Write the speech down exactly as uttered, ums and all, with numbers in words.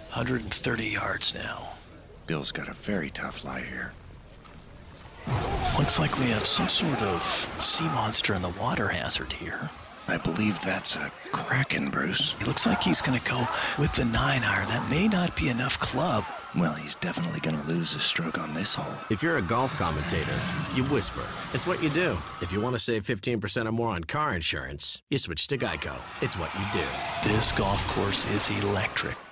hundred thirty yards now. Bill's got a very tough lie here. Looks like we have some sort of sea monster in the water hazard here. I believe that's a Kraken, Bruce. It looks like he's gonna go with the nine iron. That may not be enough club. Well, he's definitely gonna lose a stroke on this hole. If you're a golf commentator, you whisper. It's what you do. If you want to save fifteen percent or more on car insurance, you switch to GEICO. It's what you do. This golf course is electric.